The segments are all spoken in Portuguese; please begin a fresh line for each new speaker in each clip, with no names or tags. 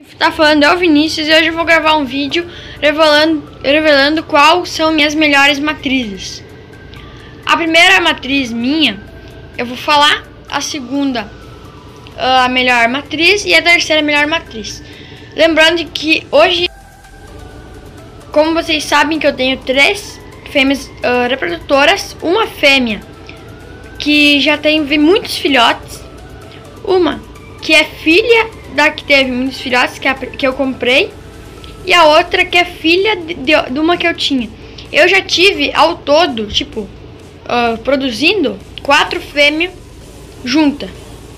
tá falando é o Vinícius e hoje eu vou gravar um vídeo revelando quais são minhas melhores matrizes. A primeira matriz minha, eu vou falar, a segunda a melhor matriz e a terceira a melhor matriz. Lembrando que hoje, como vocês sabem que eu tenho 3 fêmeas reprodutoras, uma fêmea que já tem muitos filhotes, uma que é filha da que teve muitos filhotes, que eu comprei, e a outra que é filha de uma que eu tinha. Eu já tive ao todo, tipo, produzindo 4 fêmeas juntas.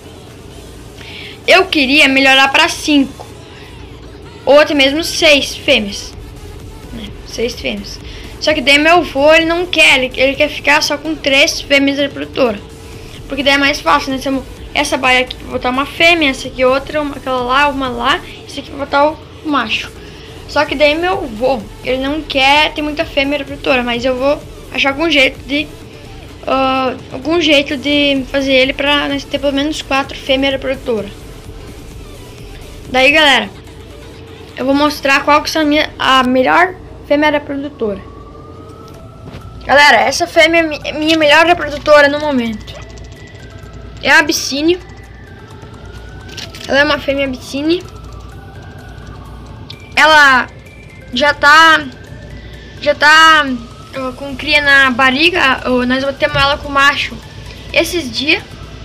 Eu queria melhorar para 5, ou até mesmo 6 fêmeas, né? 6 fêmeas. Só que daí meu avô, ele não quer, ele quer ficar só com 3 fêmeas reprodutoras, porque daí é mais fácil, né? Essa baia aqui vou botar uma fêmea, essa aqui outra, aquela lá, uma lá, essa aqui vou botar o macho. Só que daí meu avô, ele não quer ter muita fêmea reprodutora, mas eu vou achar algum jeito de fazer ele pra nós ter pelo menos 4 fêmeas reprodutoras. Daí, galera, eu vou mostrar qual que são a melhor fêmea reprodutora. Galera, essa fêmea é minha melhor reprodutora no momento. É a Abissínio. Ela é uma fêmea Abissínio. Ela já tá com cria na barriga. Nós botamos ela com macho esses dias.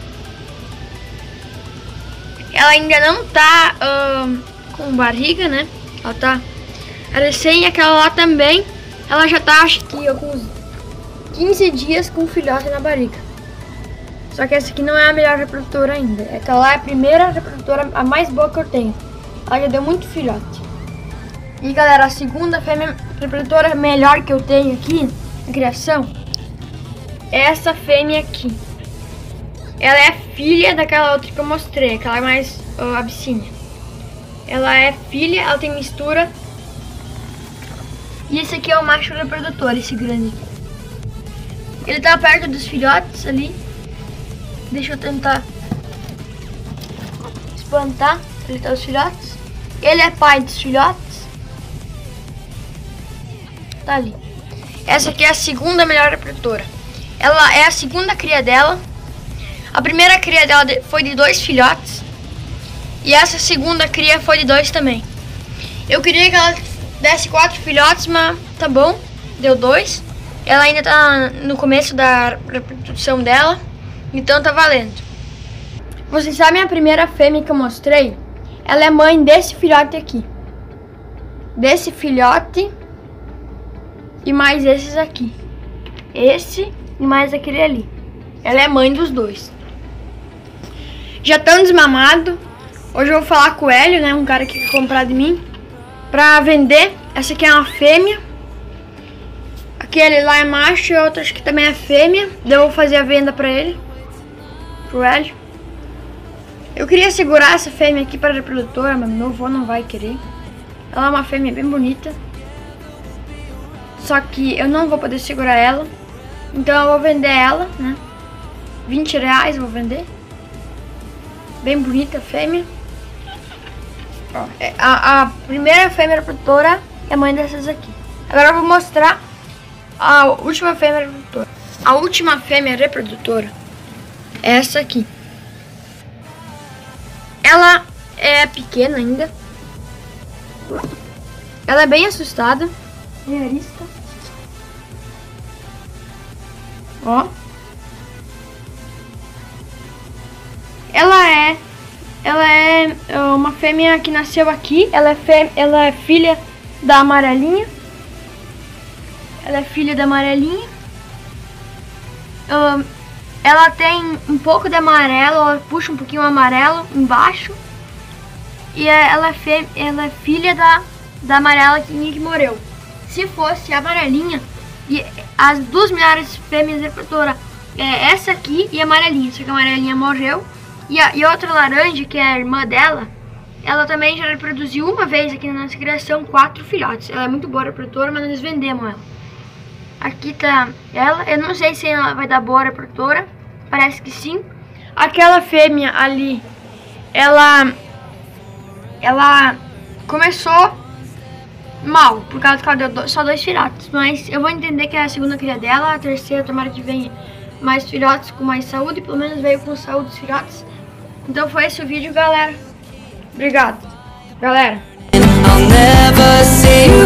Ela ainda não tá com barriga, né? Ela tá recém. Aquela lá também. Ela já tá, acho que com uns 15 dias com filhote na barriga. Só que essa aqui não é a melhor reprodutora ainda. Aquela lá é a primeira reprodutora, a mais boa que eu tenho. Ela já deu muito filhote. E galera, a segunda fêmea reprodutora melhor que eu tenho aqui na criação é essa fêmea aqui. Ela é filha daquela outra que eu mostrei, aquela mais Abissínio. Ela é filha, ela tem mistura. E esse aqui é o macho reprodutor, esse grande aqui. Ele tá perto dos filhotes ali. Deixa eu tentar espantar. Ele tá os filhotes. Ele é pai dos filhotes. Tá ali. Essa aqui é a segunda melhor reprodutora. Ela é a segunda cria dela. A primeira cria dela foi de 2 filhotes. E essa segunda cria foi de 2 também. Eu queria que ela desse 4 filhotes, mas tá bom. Deu 2. Ela ainda tá no começo da reprodução dela. Então tá valendo. Vocês sabem a primeira fêmea que eu mostrei? Ela é mãe desse filhote aqui. Desse filhote. E mais esses aqui. Esse e mais aquele ali. Ela é mãe dos 2. Já estão desmamados. Hoje eu vou falar com o Hélio, né? Um cara que quer comprar de mim. Pra vender. Essa aqui é uma fêmea. Aquele lá é macho e outro acho que também é fêmea. Daí eu vou fazer a venda pra ele. Pro Hélio. Eu queria segurar essa fêmea aqui para a reprodutora, mas meu avô não vai querer. Ela é uma fêmea bem bonita. Só que eu não vou poder segurar ela. Então eu vou vender ela, né? R$20 eu vou vender. Bem bonita a fêmea. Ó, a primeira fêmea reprodutora é a mãe dessas aqui. Agora eu vou mostrar a última fêmea reprodutora. A última fêmea reprodutora é essa aqui. Ela é pequena ainda. Ela é bem assustada. Bem arisca. Ó. Ela é uma fêmea que nasceu aqui. Ela é filha da amarelinha. Ela é filha da amarelinha. Ela tem um pouco de amarelo, ela puxa um pouquinho amarelo embaixo. E ela é filha da amarela que morreu. Se fosse a amarelinha, e as 2 melhores fêmeas reprodutoras é essa aqui e a amarelinha. Só que a amarelinha morreu. E outra laranja, que é a irmã dela, ela também já reproduziu uma vez aqui na nossa criação 4 filhotes. Ela é muito boa reprodutora, mas nós vendemos ela. Aqui tá ela. Eu não sei se ela vai dar boa reprodutora. Parece que sim. Aquela fêmea ali, ela começou mal, por causa que ela deu só 2 filhotes. Mas eu vou entender que é a segunda cria dela, a terceira tomara que venha mais filhotes com mais saúde, pelo menos veio com saúde os filhotes. Então foi esse o vídeo, galera. Obrigado, galera.